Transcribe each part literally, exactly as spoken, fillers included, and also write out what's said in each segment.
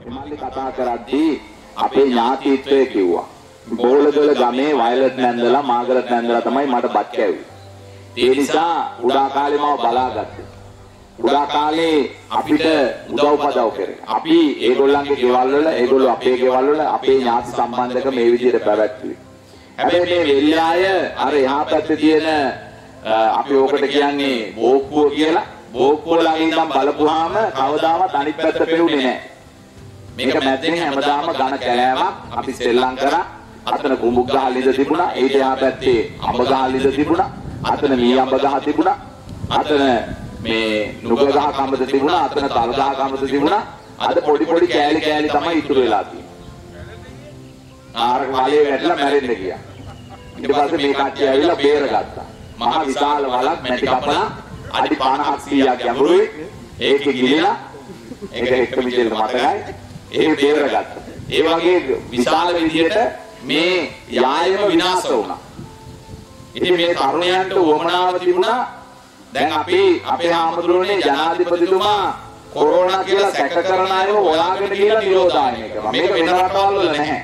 මල්ලි කතා කරද්දී අපේ ඥාතිත්වය කිව්වා. බෝලගල ගමේ වයලට් නැන්දලා මාගරට් නැන්දලා තමයි මට බත් කෑවේ. ඒ නිසා උඩා කාලේ මම බලාගත්තා. උඩා කාලේ අපිට උදව් පදව් කරේ. අපි ඒගොල්ලන්ගේ ගෙවල් වල ඒගොල්ලෝ අපේ ගෙවල් වල අපේ ඥාති සම්බන්ධක මේ විදිහට පැවැත්වුවේ. හැබැයි මේ වෙල්යාය අර එහා පැත්තේ තියෙන අපි ඕකට කියන්නේ බෝක්කුව කියලා. බෝක්කුව ළඟ ඉඳන් බලපුවාම කවදාවත් අනිත් පැත්ත පෙවුනේ නැහැ. මේක මැද්දෙන් හැමදාම ඝන කැලෑවක් අපි සෙල්ලම් කරා. අතන කුඹුක් ගහ ලිඳ තිබුණා. ඒ එහා පැත්තේ අඹ ගහ ලිඳ තිබුණා. අතන මී අඹ ගහ තිබුණා. අතන මේ නුග ගහ කඹද තිබුණා. අතන තල් ගහ කඹද තිබුණා. අද පොඩි පොඩි කෑලි කෑලි තමයි ඉතුරු වෙලා තියෙන්නේ. ආරක වලේ වැටලා මැරෙන්න ගියා. ඊට පස්සේ මේ කට්ටිය ඇවිල්ලා බේරගත්තා. මහා විශාල වලක් මැටි කපලා අඩි පනහක් සීයක් ගැඹුරුයි. ඒකේ ගිලිලා ඒක එක්ක විදිහට මතකයි. ඒක බේරගත්තා. ඒ වගේ විශාල විදිහට මේ යායම විනාශ වුණා. ඉතින් මේ තරුණයන්ට උවමනාව තිබුණා. දැන් අපි අපේ ආමතුරුනේ ජනාධිපතිතුමා කොරෝනා කියලා සැක කරන අයව හොයාගෙන ගිහලා නිරෝධායනය කරනවා. මේක වෙන රටවල් වල නැහැ.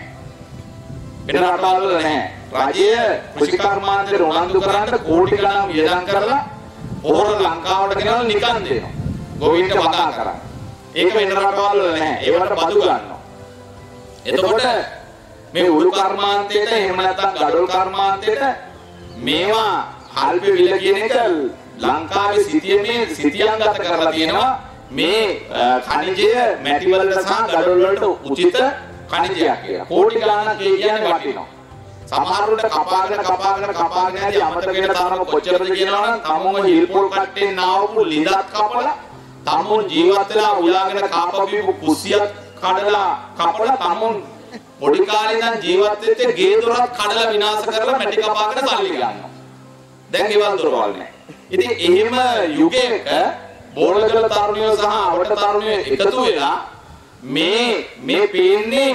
වෙන රටවල් වල නැහැ. රාජ්‍ය කෘෂිකර්මාන්තේ උනන්දු කරන්න කෝටි ගණන් වියදම් කරලා පොහොර ලංකාවට ගෙනල්ලා නිකන් දෙනවා. ගෝවින්ද වගා කරා. ඒක වෙන රටවල් වල නැහැ. ඒවට බදු ගන්නවා. එතකොට මේ උළු කර්මාන්තයට එහෙම නැත්නම් ගඩොල් කර්මාන්තයට මේවා අල්ප විල කියන එක ලංකාවේ සිටියමේ සිටියන්ගත කරලා තියෙනවා. මේ ඛනිජය මැටි වලට සහ ගඩොල් වලට උචිත ඛනිජයක් කියලා. කෝටි ගණනක් ඒ කියන්නේ වටිනවා. සමහරවිට කපාගෙන කපාගෙන කපාගෙන ඇදී අමතක වෙන තරම කොච්චරද කියනවනම් තමුන් හිල්පොල් කට්ටෙන් නාවපු ලිඳක් කපලා තමුන් ජීවත් වෙලා උලාගෙන කාපපු කුසියක් කඩලා කපලා තමුන් පොඩි කාලේ ඉඳන් ජීවත් වෙච්ච ගේ දොරක් කඩලා විනාශ කරලා මැටි කපාගෙන සල්ලි ගන්නවා. දැන් ගෙවල් දොරවල් නැහැ. ඉතින් එහෙම යුගයක බෝලගල තරුණියෝ සහ අවට තරුණියෝ එකතු වෙලා මේ මේ පේන්නේ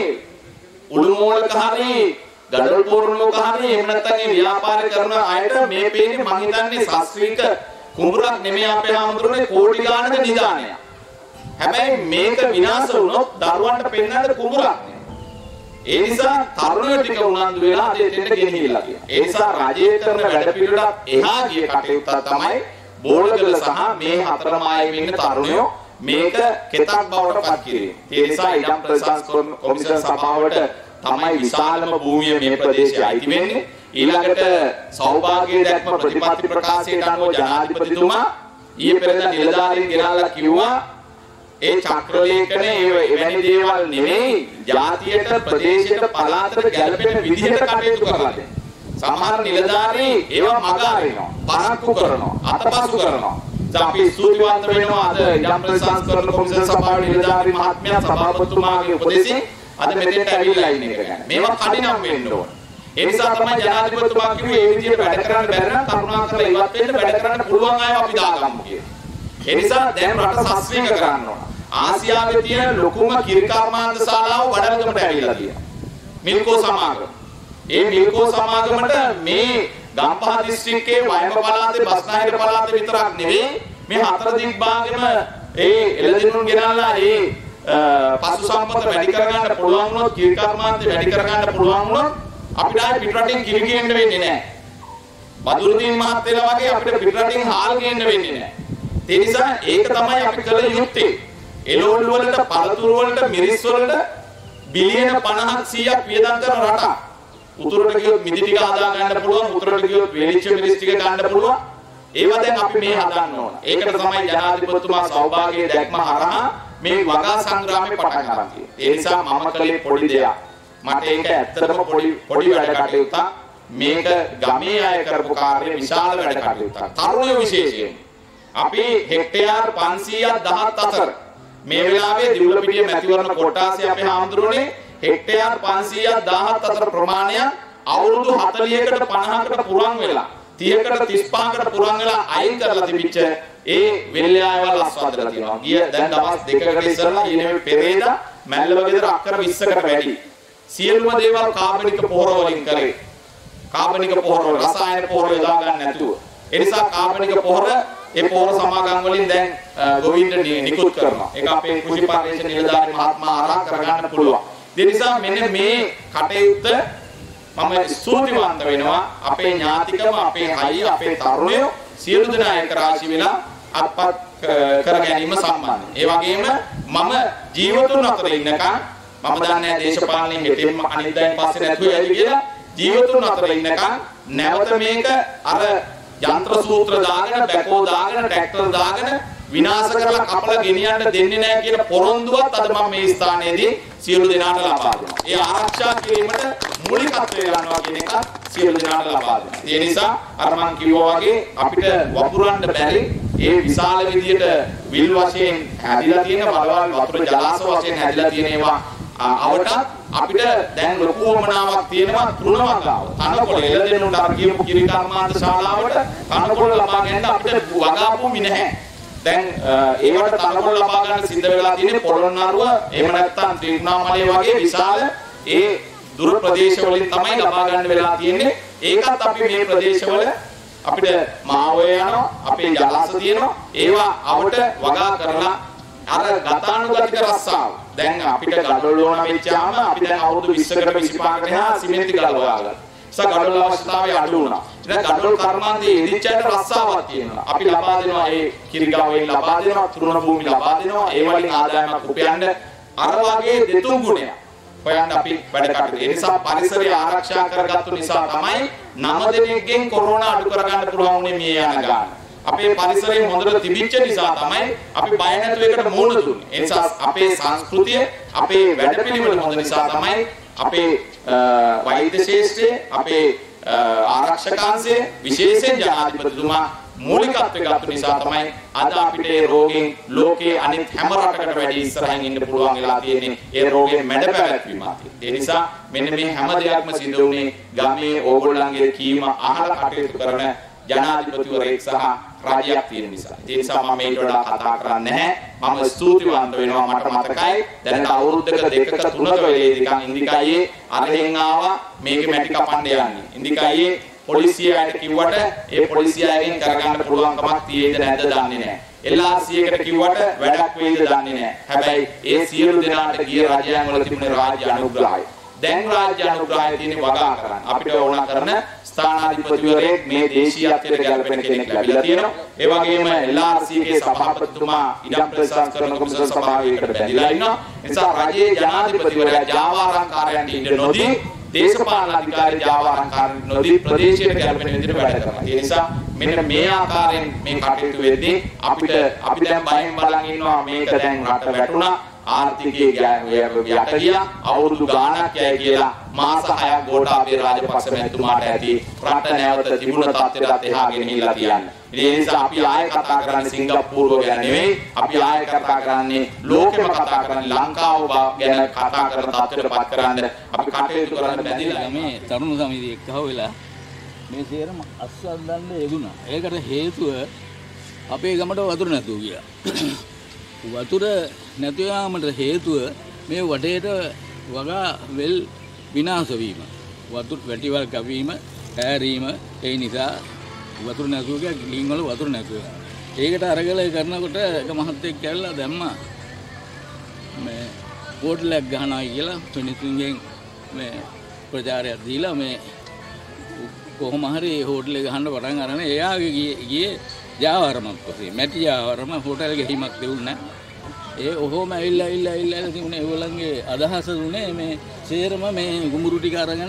උළුමෝලක හරි ගඩොල් පොරණෝක හරි එහෙම නැත්නම් මේ ව්‍යාපාර කරන අයට මේ පේන්නේ මං හිතන්නේ සස්ත්‍රීක කුඹුරක් නෙමෙයි අපේ ආමතුරුනේ කෝටි ගානක නිදානයක්. හැබැයි මේක විනාශ වුණොත් දරුවන්ට පෙන්වන්න කුඹුරක් නෙමෙයි. ඒ නිසා තරුණයෝ ටික උනන්දු වෙලා අද එතෙන්ට ගෙනහිල්ලා තියෙනවා. ඒ නිසා රජයේ කරන වැඩ පිළිවෙලක් එහා ගිය කටයුත්තක් තමයි බෝලගල සහ මේ හතරමායෙම ඉන්න තරුණයෝ මේක කෙතක් බවට පත් කිරීම. ඒ නිසා ඉඩම් ප්‍රශාසන කොමිෂන් සභාවට තමයි විශාලම භූමිය මේ ප්‍රදේශයේ අයිති වෙන්නේ. ඊළඟට සෞභාග්‍ය දැක්ම ප්‍රතිපත්ති ප්‍රකාශයට අනුව ජනාධිපතිතුමා ඊයේ පෙරේද නිලධාරීන් ගෙනල්ලා කිව්වා ඒ චක්‍රලේඛනේ එවැනි දේවල් නෙමෙයි ජාතියට ප්‍රදේශයට පළාතට ගැළපෙන විදිහට කටයුතු කරලා දෙන්න. සමහර නිලධාරී ඒවා මග අරිනවා, පරක්කු කරනවා, අතපසු කරනවා. අපි ස්තුතිවන්ත වෙනවා අද ඉඩම් ප්‍රශාසන කොමිෂන් සභාවේ නිලධාරී මහත්මයා සභාපතිතුමාගේ උපදෙසින් අද මෙතෙන්ට ඇවිල්ලා ඉන්න එක ගැන. මේවා කඩිනම් වෙන්න ඕන. ඒ නිසා තමයි ජනාධිපතිතුමා කිව්වේ මේ විදිහට වැඩ කරන්න බැරි නම් කරුණාකරලා ඉවත් වෙන්න වැඩ කරන්න පුළුවන් අය අපි දාගමු කියලා. ඒ නිසා දැන් රට සස්ත්‍රීක කරන්න ඕන. ආසියාවේ තියෙන ලොකුම කිරිකර්මාන්ත ශාලාව වඩලගමට ඇවිල්ලා තියෙනවා. මිල්කෝ සමාගම. ඒ මිල්කෝ සමාගමට මේ ගම්පහ දිස්ත්‍රික්කයේ වයඹ පළාතේ බස්නාහිර පළාතේ විතරක් නෙවෙයි මේ හතර දිග්භාගෙම ඒ එළදෙනුන් ගෙනල්ලා ඒ පසු සම්පත වැඩි කරගන්න පුළුවන් වුණොත් කිරිකර්මාන්ත වැඩි කරගන්න පුළුවන් වුණොත් අපිට ආයේ පිටරටින් කිරි ගේන්න වෙන්නේ නැහැ. බදුරුදීන් මහත්තයලා වගේ අපිට පිටරටින් හාල් ගේන්න වෙන්නේ නැහැ. ඒ නිසා ඒක තමයි අපි කළ යුත්තේ. එළවලු වලට, පළතුරු වලට, මිරිස් වලට බිලියන පනහක් සීයක් වියදම් කරන රටක්. උතුරට ගියොත් මිදි ටික හදා ගන්න පුළුවන්, උතුරට ගියොත් වෙලිච්ච මිරිස් ටික ගන්න පුළුවන්. ඒවා දැන් අපි මේ හදන්න ඕන. ඒකට තමයි ජනාධිපතිතුමා සෞභාග්‍ය දැක්ම හරහා මේ වගා සංග්‍රාමේ පටන් ගන්න තියෙන්නේ. ඒ නිසා මම කලේ පොඩි දෙයක්. මට ඒක ඇත්තටම පොඩි පොඩි වැඩ කටයුත්තක්. මේක ගමේ අය කරපු කාර්ය විශාල වැඩ කටයුත්තක්. තරුණයෝ විශේෂයෙන් අපි හෙක්ටයාර් පන්සීයක් දහස් හතර මේ වෙලාවේ දිවුලපිටිය මැතිවරණ කොටාසේ අපේ හාමුදුරනේ හෙක්ටයාර් පන්සීයක් දහස් හතර ප්‍රමාණයක් අවුරුදු හතළිහකට පනහකට පුරන් වෙලා තිහකට තිස් පහකට පුරන් වෙලා අයින් කරලා තිබිච්ච ඒ වෙල්යායවල අස්වැදලා තියෙනවා. ගිය දැන් දවස් දෙකකට ඉස්සෙල්ලා ඊනේ පෙරේදා මැල්ලව ගෙදර අක්කර විස්සකට වැඩි. සියලුම දේවල් කාබනික පොහොර වලින් කරේ. කාබනික පොහොර රසායන පොහොර යොදා ගන්න නැතුව. ඒ නිසා කාබනික පොහොර ඒ පෝර සමාගම් වලින් දැන් ගොවින්ද නිකුත් කරනවා. ඒක අපේ කෘෂි පරිශ්‍රණ නිලධාරී මහත්මයා ආරාධනා කරගන්න පුළුවන්. ඒ නිසා මෙන්න මේ කටයුත්ත මම ස්තුතිවන්ත වෙනවා අපේ ඥාතිකම අපේ හයිය අපේ තරුණයෝ සියලු දෙනා එක රාශි වෙලා අත්පත් කර ගැනීම සම්බන්ධ. ඒ වගේම මම ජීවතුන් අතර ඉන්නකම් මම දන්නේ දේශපාලනේ හෙටින්ම අනිද්දායින් පස්සේ නැතුව යයි කියලා ජීවතුන් අතර ඉන්නකම් නැවත මේක අර යන්ත්‍ර සූත්‍ර දාගෙන බැකෝ දාගෙන ට්‍රැක්ටර් දාගෙන විනාශ කරලා කපලා ගෙනියන්න දෙන්නේ නැහැ කියන පොරොන්දුවත් අද මම මේ ස්ථානයේදී සියලු දෙනාට ලබා දෙනවා. ඒ ආරක්ෂා කිරීමට මූලිකත්වය ගන්නවා කියන එක සියලු දෙනාට ලබා දෙනවා. ඒ නිසා අර මම කිව්වා වගේ අපිට වපුරන්න බැරි ඒ විශාල විදියට විල් වශයෙන් හැදිලා තියෙන බලවල් වතුර ජලාශ වශයෙන් හැදිලා තියෙන ඒවා අවට අපිට දැන් ලොකු වමනාවක් තියෙනවා තෘණවගාව. තනකොළ එළදෙනුන්ට අර කියපු කිරි කර්මාන්ත ශාලාවට තනකොළ ලබා ගන්න අපිට වගා භූමි නැහැ. දැන් ඒවට තනකොළ ලබා ගන්න සිද්ධ වෙලා තියෙන්නේ පොළොන්නරුව එහෙම නැත්නම් ත්‍රිකුණාමලය වගේ විශාල ඒ දුර ප්‍රදේශවලින් තමයි ලබා ගන්න වෙලා තියෙන්නේ. ඒකත් අපි මේ ප්‍රදේශවල අපිට මාවය යනවා අපේ ජලාශ තියෙනවා ඒවා අවට වගා කරලා අර ගතානුගතික රස්සාව දැන් අපිට ගඩොල් ඕන වෙච්චාම අපි දැන් අවුරුදු විස්සකට විසිපහකට එහා සිමෙන්ති ගල් හොයාගන්න. සා ගඩොල් අවශ්‍යතාවය අඩු වුණා. ඉතින් ගඩොල් කර්මාන්තයේ ඉදිච්චයට රස්සාවක් තියෙනවා. අපි ලබා දෙනවා ඒ කිරිගාවෙන් ලබා දෙනවා තුරුණ භූමි ලබා දෙනවා ඒ වලින් ආදායමක් උපයන්න අර වගේ දෙතුන් ගුණයක් හොයන්න අපි වැඩ කටයුතු. ඒ නිසා පරිසරය ආරක්ෂා කරගත්තු නිසා තමයි නම දෙනෙක්ගෙන් කොරෝනා අඩු කරගන්න පුළුවන් උනේ මේ යන ගාන. අපේ පරිසරය හොඳට තිබිච්ච නිසා තමයි අපි බය නැතුව එකට මුහුණ දුන්නේ. ඒ නිසා අපේ සංස්කෘතිය, අපේ වැඩපිළිවෙල හොඳ නිසා තමයි අපේ වෛද්‍ය ශාස්ත්‍රය, අපේ ආරක්ෂකාංශය, විශේෂයෙන් ජනාධිපතිතුමා මූලිකත්වය ගත්ත නිසා තමයි අද අපිට මේ රෝගෙන් ලෝකයේ අනිත් හැම රටකට වැඩි ඉස්සරහින් ඉන්න පුළුවන් වෙලා තියෙන්නේ. ඒ රෝගෙන් මැඩ පැවැත්වීම. ඒ නිසා මෙන්න මේ හැම දෙයක්ම සිදු වුණේ ගමේ ඕගොල්ලන්ගේ කීම අහලා කටයුතු කරන ජනාධිපතිවරයෙක් සහ රාජ්‍යයක් තියෙන නිසා. ඒ නිසා මම මේකට වඩා කතා කරන්නේ නැහැ. මම ස්තුතිවන්ත වෙනවා මට මතකයි දැනට අවුරුද්දක දෙකක තුනක වෙලේ නිකන් ඉන්දිකායේ අරහෙන් ආවා මේකේ මැටි කපන්න යන්නේ. ඉන්දිකායේ පොලිසියට කිව්වට ඒ පොලිසියයෙන් කරගන්න පුළුවන්කමක් තියෙයිද නැද්ද දන්නේ නැහැ. එල් ආර් සී එකට කිව්වට වැඩක් වෙයිද දන්නේ නැහැ. හැබැයි ඒ සියලු දෙනාට ගිය රජයන් වල තිබුණේ රාජ්‍ය අනුග්‍රහය. දැන් රාජ්‍ය අනුග්‍රහය තියෙන්නේ වගා කරන්න. අපිට ඕන කරන ස්ථානාධිපතිවරයෙක් මේ දේශීයත්වයට ගැලපෙන කෙනෙක් ලැබිලා තියෙනවා. ඒ වගේම එල් ආර් සී ගේ සභාපතිතුමා ඉඩම් ප්‍රතිසංස්කරණ කොමිසම සභාවයකට බැඳිලා ඉන්නවා. ඒ නිසා රජයේ ජනාධිපතිවරයා ජාවාරම්කාරයන්ට ඉඩ නොදී දේශපාලන අධිකාරී ජාවාරම්කාරයන් නොදී ප්‍රදේශයට ගැලපෙන විදිහට වැඩ කරනවා. ඒ නිසා මෙන්න මේ ආකාරයෙන් මේ කටයුතු වෙද්දී අපිට අපි දැන් බයෙන් බලන් ඉන්නවා මේක දැන් රට වැටුණා ආර්ථිකයේ යට ගියා අවුරුදු ගාණක් යයි කියලා මාස හයක් ගෝඨාභය රාජපක්ෂ මැතිතුමාට ඇති රට නැවත තිබුණ තත්ත්වයට එහා ගෙනිහිල්ලා තියන්න. ඒ නිසා අපි ආයෙ කතා කරන්නේ සිංගප්පූරුව ගැන නෙවෙයි. අපි ආයෙ කතා කරන්නේ ලෝකෙම කතා කරන්නේ ලංකාව ගැන කතා කරන තත්ත්වයටපත් කරන්න අපි කටයුතු කරන්න බැඳිලා මේ තරුණ සමිතිය එක්කව වෙලා මේ සේරම අස්වද්දන්න යෙදුණා. ඒකට හේතුව අපේ ගමට වතුර නැතුව ගියා. වතුර නැති යාමට හේතුව මේ වටේට වගා වෙල් විනාශ වීම, වතුර වැටිවල් කැවීම, ඈරීම. ඒ නිසා වතුර නැතුව ගියා, ගිලින් වල වතුර නැතුව. ඒකට අරගල කරනකොට එක මහත්තයෙක් කැල්ලා දැම්මා මේ පොඩ්ලක් ගහනවා කියලා මිනිස්සුන්ගෙන් මේ ප්‍රචාරයක් දීලා මේ කොහොම හරි හෝටල් එක ගහන්න පටන් අරගෙන එයාගේ ගියේ ජාවාරමක් පස්සේ මැටි ජාවාරම හෝටල් ගෙහිමක් දෙවුන්නේ ඒ ඔහොම ඇවිල්ලා ඇවිල්ලා ඇවිල්ලා තිබුණේ ඒගොල්ලන්ගේ අදහස දුන්නේ මේ සේරම මේ ගුමුරු ටික අරගෙන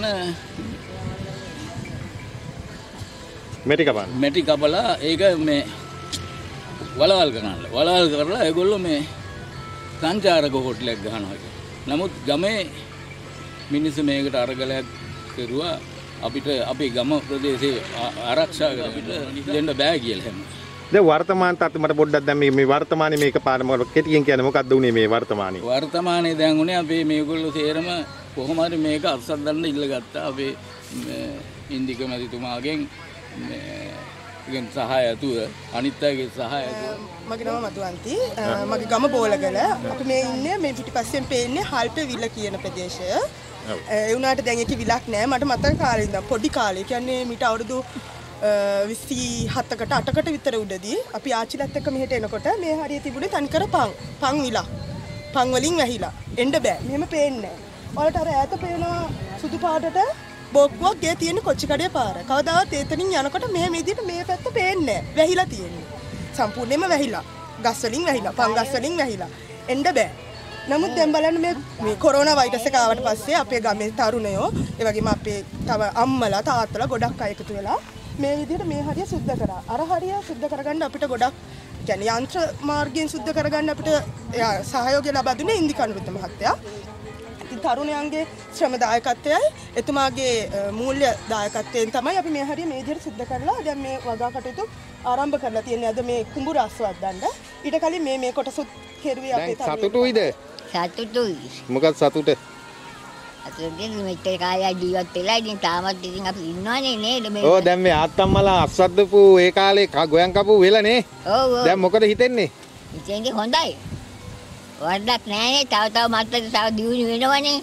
මැටි කපන්න මැටි කපලා ඒක මේ වලවල් කරනවා වලවල් කරලා ඒගොල්ලෝ මේ සංචාරක හෝටලයක් ගහනවා. නමුත් ගමේ මිනිස්සු මේකට අරගලයක් කරුවා අපිට අපේ ගම ප්‍රදේශයේ ආරක්ෂා කරලා අපිට දෙන්න බෑ කියලා හැම. දැන් වර්තමාන තත්ත්වෙ මට පොඩ්ඩක් දැන් මේ මේ වර්තමානයේ මේක පාරම කෙටියෙන් කියන්නේ මොකක්ද උනේ මේ වර්තමානයේ? වර්තමානයේ දැන් උනේ අපේ මේගොල්ලෝ තේරම කොහොම හරි මේක අත්සද්දන්න ඉල්ලගත්තා අපේ ඉන්දික මැතිතුමාගෙන් ගෙන් සහාය ඇතුව අනිත් අයගේ සහාය ඇතුව. මගේ නම මදුවන්ති. මගේ ගම බෝලගල. අපි මේ ඉන්නේ මේ පිටිපස්සෙන් පේන්නේ හල්පේ විල කියන ප්‍රදේශය. ඒ වුණාට දැන් ඒකේ විලක් නැහැ. මට මතක කාලේ ඉඳන් පොඩි කාලේ කියන්නේ මීට අවුරුදු විසි හතකට අටකට විතර උඩදී අපි ආච්චිලත් එක්ක මෙහෙට එනකොට මේ හරිය තිබුණේ තනිකර පන් පන් විලා පන් වලින් වැහිලා එන්න බෑ මෙහෙම පේන්නේ නැහැ. ඔයාලට අර ඈත පේන සුදු පාටට බොක්කුවක් ගේ තියෙන කොච්චි කඩේ පාර. කවදාවත් ඒතනින් යනකොට මෙහෙම විදිහට මේ පැත්ත පේන්නේ නැහැ. වැහිලා තියෙන්නේ. සම්පූර්ණයෙන්ම වැහිලා. ගස් වලින් වැහිලා, පන් ගස් වලින් වැහිලා. එන්න බෑ. නමුත් දැන් බලන්න මේ මේ කොරෝනා වෛරස් එක ආවට පස්සේ අපේ ගමේ තරුණයෝ, ඒ වගේම අපේ තව අම්මලා, තාත්තලා ගොඩක් අය එකතු වෙලා මේ විදිහට මේ හරිය සුද්ධ කරා. අර හරිය සුද්ධ කරගන්න අපිට ගොඩක් يعني යන්ත්‍ර මාර්ගයෙන් සුද්ධ කරගන්න අපිට සහයෝගය ලබා දුන්නේ ඉන්දිකනුරුත් මහත්තයා. ඉතින් තරුණයන්ගේ ශ්‍රම දායකත්වයයි එතුමාගේ මූල්‍ය දායකත්වයෙන් තමයි අපි මේ හරිය මේ විදිහට සුද්ධ කරලා දැන් මේ වගා කටයුතු ආරම්භ කරලා තියෙන්නේ. අද මේ කුඹුර අස්වද්දන්න. ඊට කලින් මේ මේ කොටසුත් කෙරුවේ අපේ තරුණයෝ. සතුටුයිද? සතුටුයි. මොකක්ද සතුට? අතෙන් මෙච්චර කාලයක් ජීවත් වෙලා ඉතින් තාමත් ඉතින් අපි ඉන්නවනේ නේද මේ. ඔව් දැන් මේ ආත්තම්මලා අස්වද්දපු ඒ කාලේ ගොයන් කපු වෙලනේ. ඔව් ඔව්. දැන් මොකද හිතෙන්නේ? ඉතින් හොඳයි. වරදක් නෑනේ. තව තව මත්තට තව දියුණු වෙනවනේ.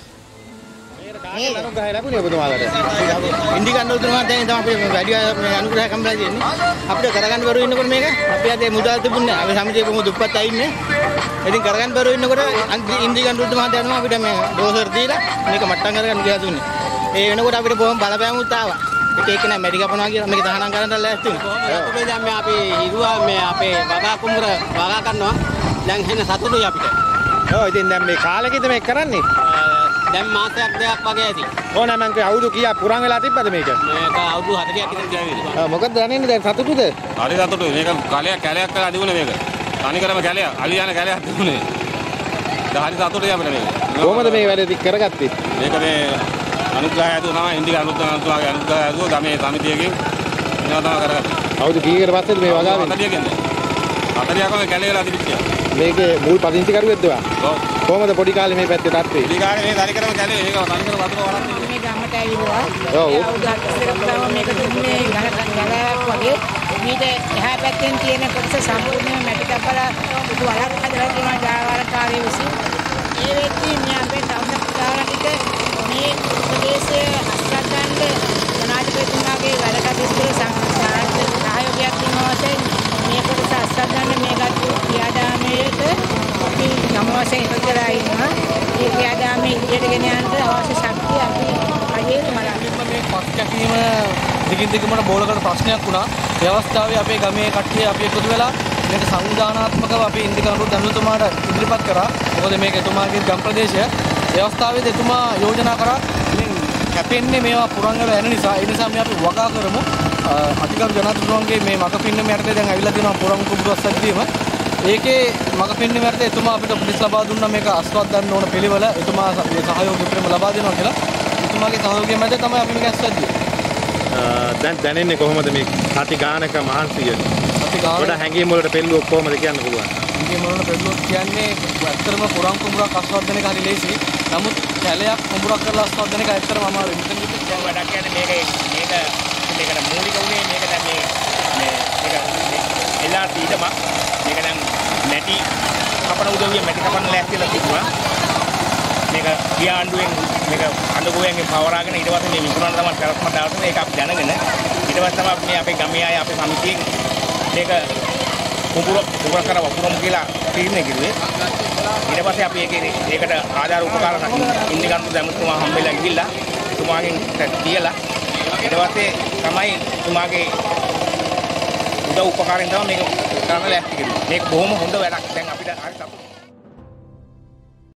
මේක අනුග්‍රහය ලැබුණේ ඔබතුමාලට. ඉන්දිකනුරුතුමා දැන් තමයි අපි වැඩි මේ අනුග්‍රහය කම්බලා තියෙන්නේ. අපිට කරගන්න බැරුව ඉන්නකොට මේක අපි අද මුදල් තිබුණේ නැහැ. අපි සමිතියේ කොහොමද දුප්පත් අය ඉන්නේ. ඉතින් කරගන්න බැරුව ඉන්නකොට ඉන්දිකනුරුතුමා දැනුම අපිට මේ ඩෝසර් දීලා මේක මට්ටම් කරගන්න කියලා දුන්නේ. ඒ වෙනකොට අපිට බොහොම බලපෑමුත් ආවා. එක එක නෑ මැඩි කපනවා කියලා මේක තහනම් කරන්න ලෑස්ති වුණා. අපි දැන් මේ අපි හිරුවා මේ අපේ වගා කුඹුර වගා කරනවා. දැන් හෙන සතුටුයි අපිට. ඔව් ඉතින් දැන් මේ කාලෙකද මේක කරන්නේ? දැන් මාසයක් දෙකක් වගේ ඇති. ඕනෑ මං කිය අවුරුදු කීයක් පුරන් වෙලා තිබ්බද මේක? මේක අවුරුදු හතරක් විතර ගියා. ආ මොකද දැනෙන්නේ දැන් සතුටුද? හරි සතුටුයි. මේක කැලයක් කැලයක් කරලා දිනුනේ මේක. තනිකරම කැලයක්. අලි යන කැලයක් දිනුනේ. දැන් හරි සතුටුයි අපිට මේක. කොහොමද මේ වැඩ ටික කරගත්තේ? මේක මේ අනුග්‍රහය ඇතුව තමයි ඉන්දික අනුග්‍රහය අනුග්‍රහය ඇතුව ගමේ සමිතියකින් මේවා තමයි කරගත්තේ. අවුරුදු කීයකට පස්සේද මේ වගා වෙන්නේ? හතලියකින්ද? හතලියකම කැලේ වෙලා තිබිච්චා. මේකේ මුල් පදිංචි කරුවෙක්ද ඔයා? ඔව්. කොහොමද පොඩි කාලේ මේ පැත්තේ තත්ත්වේ? පොඩි කාලේ මේ තනිකරම කැලේ මේක තනිකර වතුර වරක් මේ ගමට ඇවිල්ලා. ඔව්. මේක දුන්නේ ගලක් වගේ. මේක එහා පැත්තෙන් තියෙන කොටස සම්පූර්ණයෙන්ම මැටි කපලා පුදු වලක් හදලා තියෙනවා ජාවාරකාරී විසින්. ඒ වෙද්දී මේ අපේ සෞඛ්‍යකාරකිට මේ ප්‍රදේශයේ අස්වැද්දන්ට ජනාධිපතිතුමාගේ වැඩ කටයුතු සහයෝගයක් දෙනවා මේ කොටස අස්වැද්දන්ට මේ ගත්තු ක්‍රියාදාමයට අපි ගම වශයෙන් එකතු කරලා ඉන්නවා. මේ ක්‍රියාදාමයේ ඉදිරියට ගෙන යන්න අවශ්‍ය ශක්තිය අපි අයියෙන් බලන්න. මේ පස් කැපීම දිගින් දිගටම බෝලකට ප්‍රශ්නයක් වුණා. ව්‍යවස්ථාවේ අපේ ගමේ කට්ටිය අපි එකතු වෙලා මේක සංවිධානාත්මකව අපි ඉන්දිකනුරුත් අනුතුමාට ඉදිරිපත් කරා. මොකද මේක එතුමාගේ ගම් ප්‍රදේශය. ව්‍යවස්ථාවේදී එතුමා යෝජනා කරා ඉතින් කැපෙන්නේ මේවා පුරන් වල යන නිසා ඒ නිසා මේ අපි වගා කරමු. අධිකරු ජනාධිපතිතුමාගේ මේ මග පින්නම යටතේ දැන් ඇවිල්ලා තියෙනවා පුරන් කුඹුර අස්සද්දීම. ඒකේ මග පින්නම යටතේ එතුමා අපිට උපදෙස් ලබා දුන්නා මේක අස්වද්දන්න ඕන පිළිවෙල එතුමා සහයෝගය ප්‍රේම ලබා දෙනවා කියලා. එතුමාගේ සහයෝගය මැද තමයි අපි මේක අස්වද්දියේ. දැන් දැනෙන්නේ කොහොමද මේ සති ගානක මහන්සිය? සති ගාන ගොඩ හැංගීම් වලට පෙළුවොත් කොහොමද කියන්න පුළුවන්? හැංගීම් වලට පෙළුවොත් කියන්නේ ඇත්තටම පුරන් කුඹුරක් අස්වද්දන එක හරි ලේසි. නමුත් කැලයක් කුඹුරක් කරලා අස්වද්දන එක ඇත්තටම අමාරුයි. මෙතන දැන් වැඩක් කියන්නේ මේක මේක මේකට මූලික උනේ මේක දැන් මේ මේ මේක එලා තීතම මේක දැන් මැටි කපන උදවිය මැටි කපන්න ලෑස්තිලා තිබුණා. මේක පියාණ්ඩුවෙන් මේක අඳගොයන්ගෙන් පවරාගෙන ඊට පස්සේ මේ විකුණන තමයි කරස්ම දාලා ඒක අපි දැනගෙන ඊට පස්සේ තමයි මේ අපේ ගමේ අය අපේ සමිතියෙන් මේක කුඹුර කුඹුර කර වපුරමු කියලා තීරණය කිව්වේ. ඊට පස්සේ අපි ඒකේ ඒකට ආධාර උපකාර ඉන්දිකනුරුත් දැමුතුමා හම්බෙලා ගිහිල්ලා තුමාගෙන් කියලා ඊට පස්සේ තමයි තුමාගේ උදව් උපකාරයෙන් තමයි මේක කරන්න ලෑස්ති කෙරුවේ. මේක බොහොම හොඳ වැඩක්. දැන් අපිට